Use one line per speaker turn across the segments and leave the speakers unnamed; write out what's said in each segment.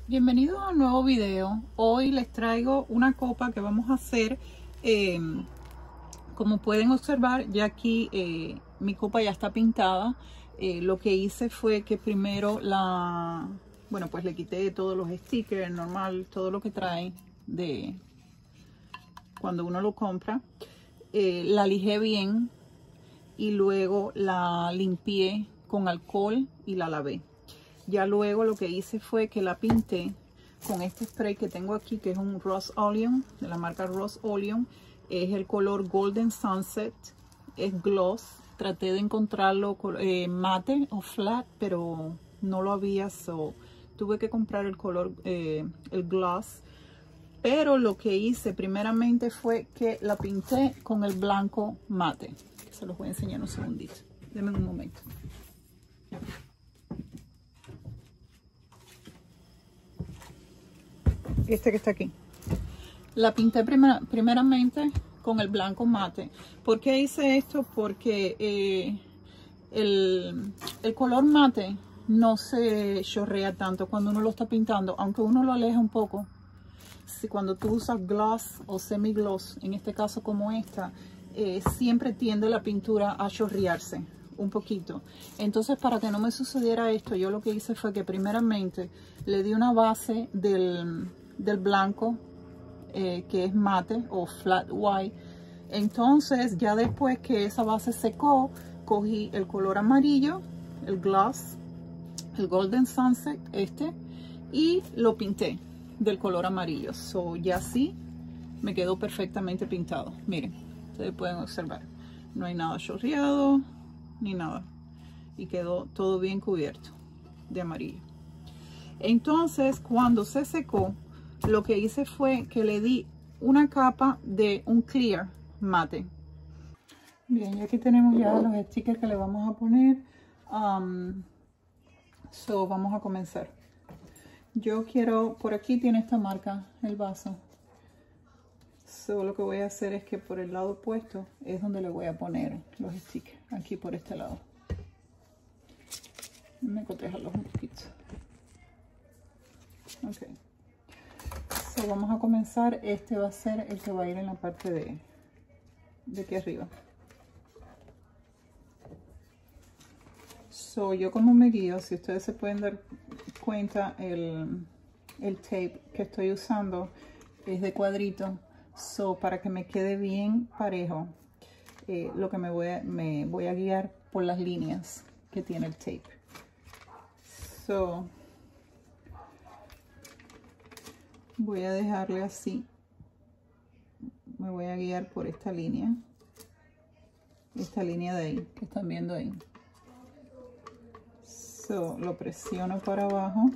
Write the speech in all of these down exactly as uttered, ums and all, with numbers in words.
Bienvenidos a un nuevo video. Hoy les traigo una copa que vamos a hacer. Eh, como pueden observar, ya aquí eh, mi copa ya está pintada. Eh, lo que hice fue que primero la, bueno, pues le quité todos los stickers, normal, todo lo que trae de cuando uno lo compra. Eh, la lijé bien y luego la limpié con alcohol y la lavé. Ya luego lo que hice fue que la pinté con este spray que tengo aquí, que es un Rose Oleum, de la marca Rose Oleum. Es el color Golden Sunset, es gloss. Traté de encontrarlo eh, mate o flat, pero no lo había, so tuve que comprar el color, eh, el gloss. Pero lo que hice primeramente fue que la pinté con el blanco mate. Se los voy a enseñar un segundito. Denme un momento. Este que está aquí. La pinté primera, primeramente con el blanco mate. ¿Por qué hice esto? Porque eh, el, el color mate no se chorrea tanto cuando uno lo está pintando, aunque uno lo aleja un poco. Si cuando tú usas gloss o semi gloss, en este caso como esta, eh, siempre tiende la pintura a chorrearse un poquito. Entonces, para que no me sucediera esto, yo lo que hice fue que primeramente le di una base del, del blanco eh, que es mate o flat white. Entonces, ya después que esa base secó, cogí el color amarillo, el gloss, el Golden Sunset este, y lo pinté del color amarillo. So, ya así me quedó perfectamente pintado. Miren, ustedes pueden observar, no hay nada chorreado ni nada, y quedó todo bien cubierto de amarillo. Entonces, cuando se secó, lo que hice fue que le di una capa de un clear mate. Bien, y aquí tenemos ya los stickers que le vamos a poner. Um, so, vamos a comenzar. Yo quiero, por aquí tiene esta marca el vaso. So, lo que voy a hacer es que por el lado opuesto es donde le voy a poner los stickers. Aquí por este lado. Me cotejarlos un poquito. Ok. So, vamos a comenzar. Este va a ser el que va a ir en la parte de, de aquí arriba. So, yo como me guío, si ustedes se pueden dar cuenta, el, el tape que estoy usando es de cuadrito. So, para que me quede bien parejo, eh, lo que me voy, a, me voy a guiar por las líneas que tiene el tape. So, voy a dejarle así. Me voy a guiar por esta línea. Esta línea de ahí, que están viendo ahí. So, lo presiono para abajo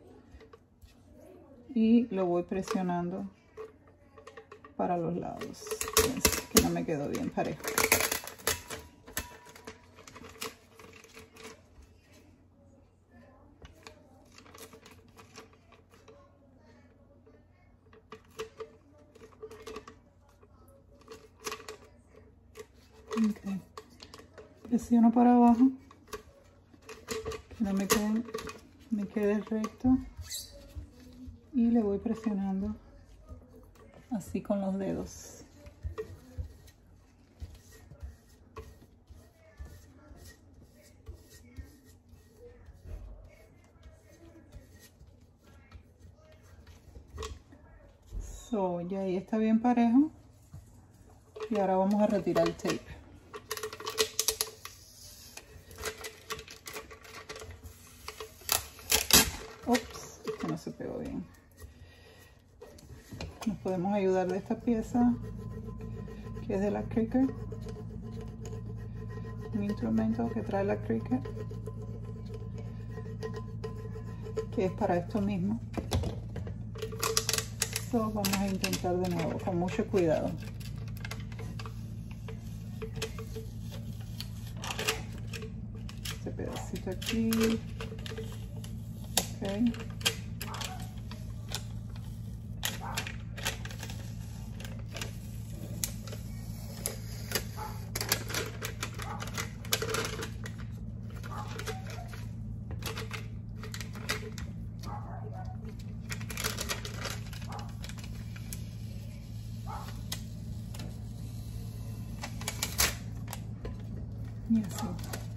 y lo voy presionando para los lados. Fíjense que no me quedó bien parejo. Okay. Presiono para abajo, que no me quede, me quede recto, y le voy presionando así con los dedos. So, ya ahí está bien parejo. Y ahora vamos a retirar el tape. Ups, esto no se pegó bien. Nos podemos ayudar de esta pieza que es de la Cricut, un instrumento que trae la Cricut, que es para esto mismo. So, vamos a intentar de nuevo con mucho cuidado. Este pedacito aquí. Okay. Y así.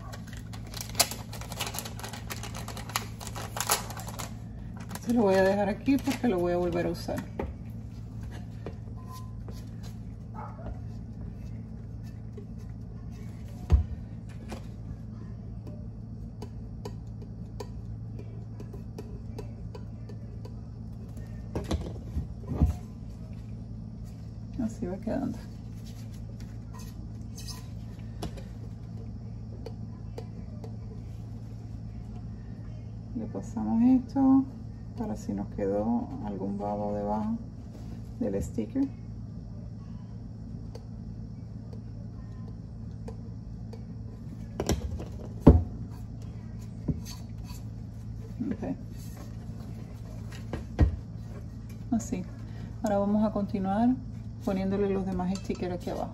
Este lo voy a dejar aquí porque lo voy a volver a usar. Así va quedando. Le pasamos esto para si nos quedó algún babo debajo del sticker. Okay. Así. Ahora vamos a continuar poniéndole los demás stickers aquí abajo.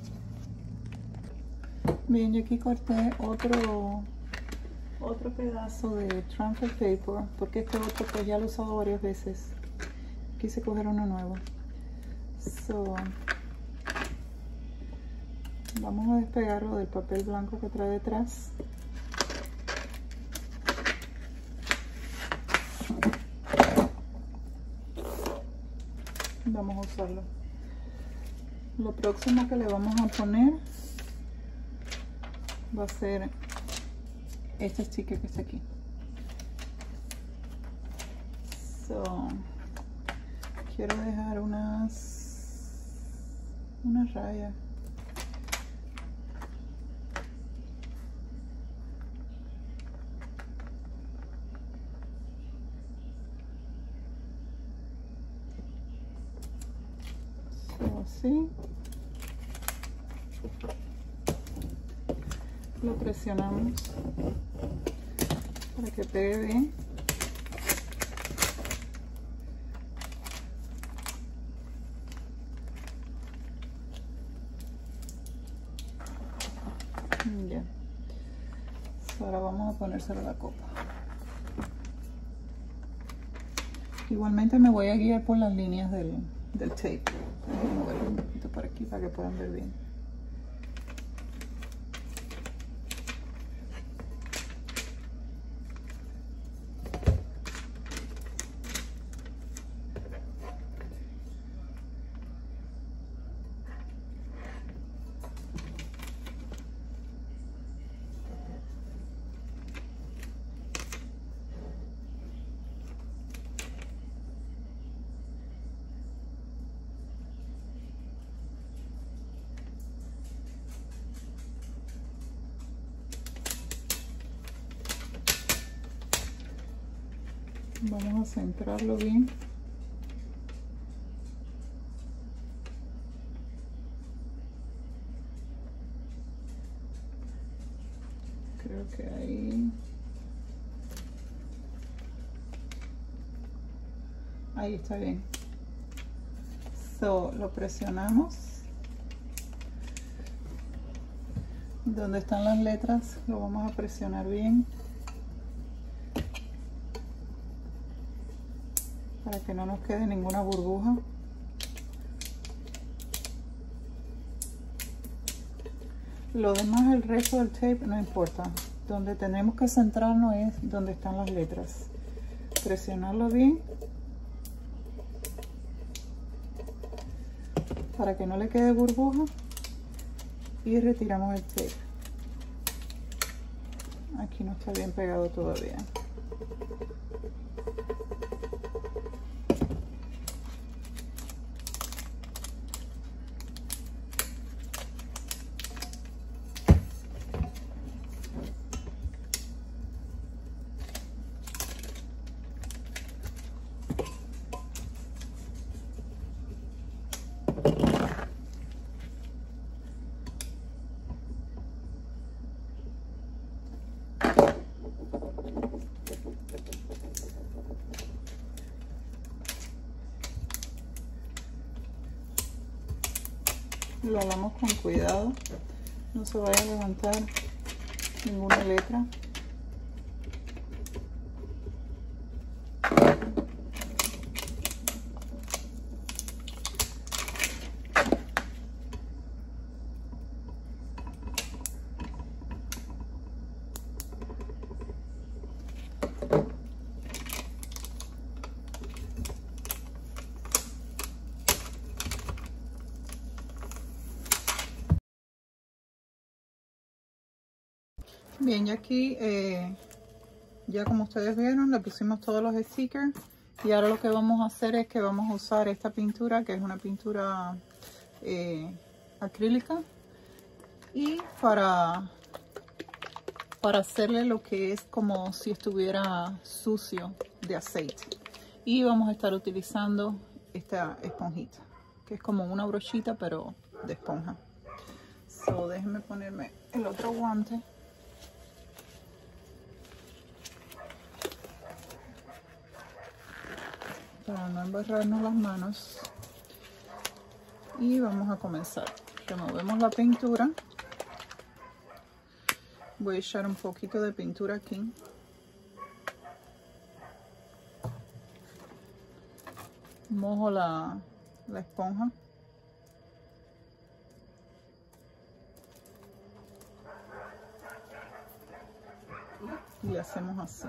Bien, yo aquí corté otro otro pedazo de transfer paper porque este otro pues ya lo he usado varias veces. Quise coger uno nuevo. So, vamos a despegarlo del papel blanco que trae detrás. Vamos a usarlo. Lo próximo que le vamos a poner va a ser este sticker que está aquí. So, quiero dejar unas unas rayas. So, así. Lo presionamos para que pegue bien. Ya. Ahora vamos a ponérselo a la copa. Igualmente me voy a guiar por las líneas del, del tape. Voy a moverlo un poquito por aquí para que puedan ver bien. Vamos a centrarlo bien. Creo que ahí. Ahí está bien. So, lo presionamos. Donde están las letras lo vamos a presionar bien. Para que no nos quede ninguna burbuja. Lo demás, el resto del tape no importa. Donde tenemos que centrarnos es donde están las letras. Presionarlo bien para que no le quede burbuja y retiramos el tape. Aquí no está bien pegado todavía. Lo hagamos con cuidado, no se vaya a levantar ninguna letra. Bien, y aquí eh, ya como ustedes vieron le pusimos todos los stickers y ahora lo que vamos a hacer es que vamos a usar esta pintura, que es una pintura eh, acrílica, y para para hacerle lo que es como si estuviera sucio de aceite. Y vamos a estar utilizando esta esponjita, que es como una brochita pero de esponja. So, déjenme ponerme el otro guante. Para no embarrarnos las manos. Y vamos a comenzar. Removemos la pintura. Voy a echar un poquito de pintura aquí. Mojo la, la esponja. Y le hacemos así.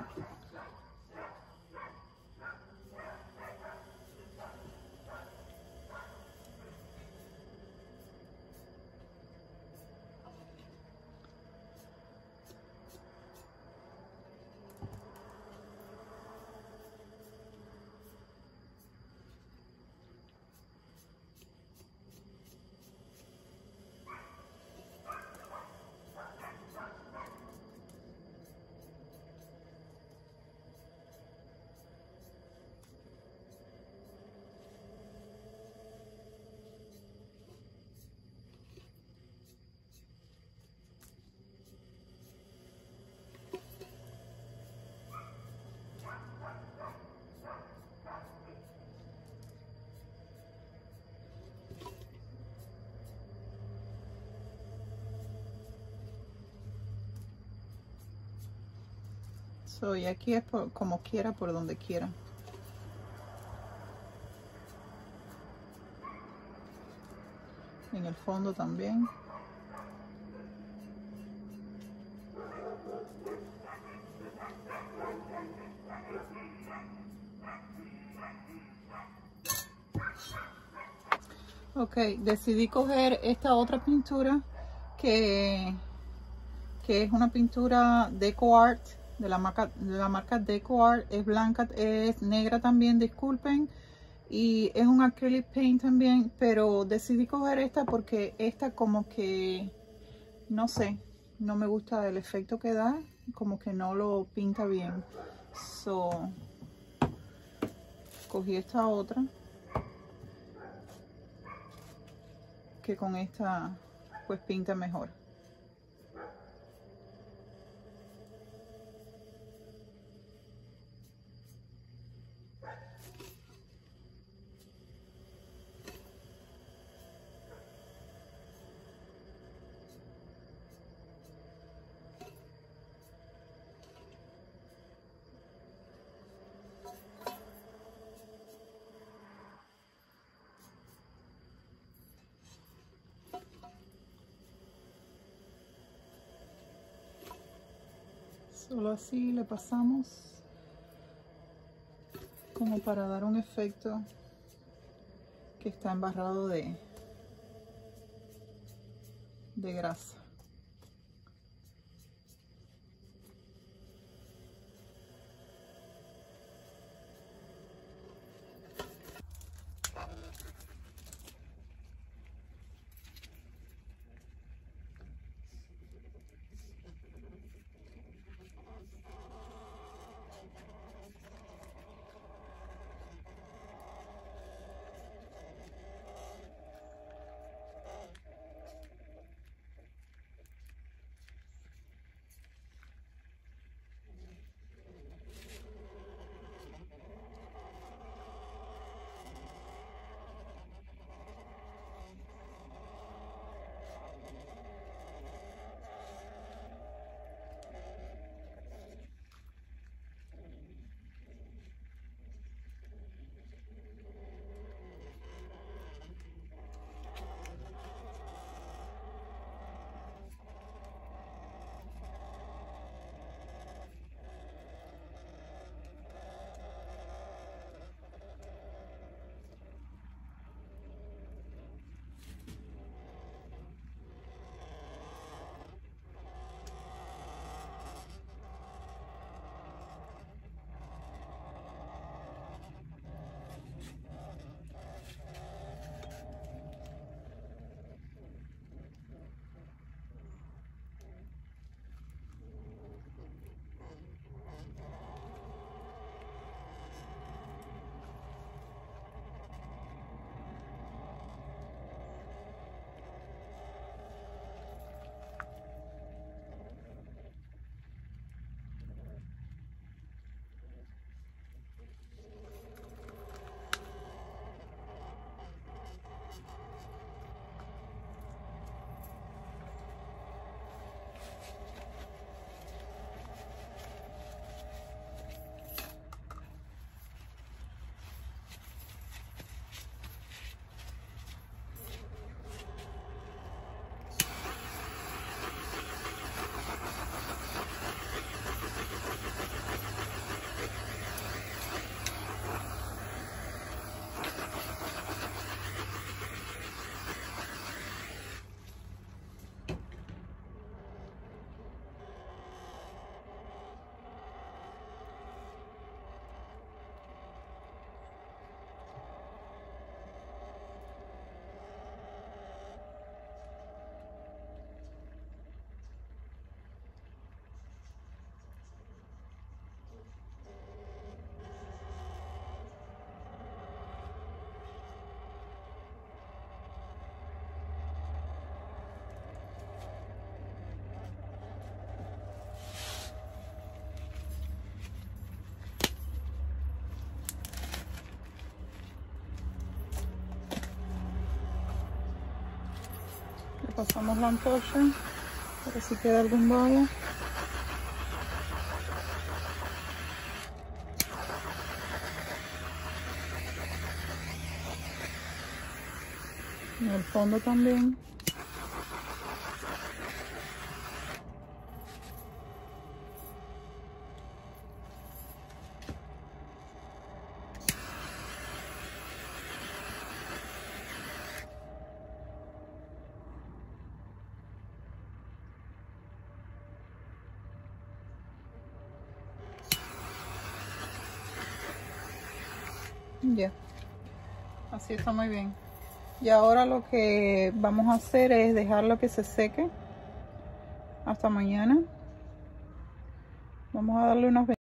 So, y aquí es por, como quiera, por donde quiera. En el fondo también. Ok, decidí coger esta otra pintura que, que es una pintura DecoArt de la marca, de la marca DecoArt. Es blanca, es negra también, disculpen. Y es un acrylic paint también, pero decidí coger esta porque esta como que, no sé, no me gusta el efecto que da, como que no lo pinta bien. So, cogí esta otra, que con esta pues pinta mejor. Solo así le pasamos como para dar un efecto que está embarrado de, de grasa. pasamos la antorcha para si queda algún vago. En el fondo también. Ya, así está muy bien. Y ahora lo que vamos a hacer es dejarlo que se seque hasta mañana. Vamos a darle unas